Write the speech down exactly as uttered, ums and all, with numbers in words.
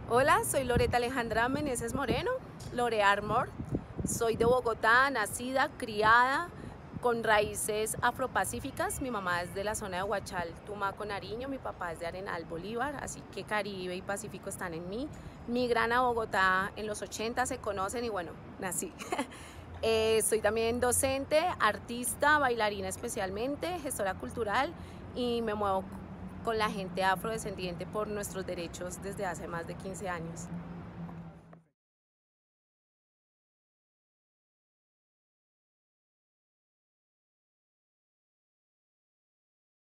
Hola, soy Loreta Alejandra Meneses Moreno, Lore Armor. Soy de Bogotá, nacida, criada, con raíces afropacíficas. Mi mamá es de la zona de Huachal, Tumaco, Nariño. Mi papá es de Arenal, Bolívar, así que Caribe y Pacífico están en mí. Migran a Bogotá en los ochenta, se conocen y bueno, nací. eh, soy también docente, artista, bailarina especialmente, gestora cultural y me muevo con la gente afrodescendiente por nuestros derechos desde hace más de quince años.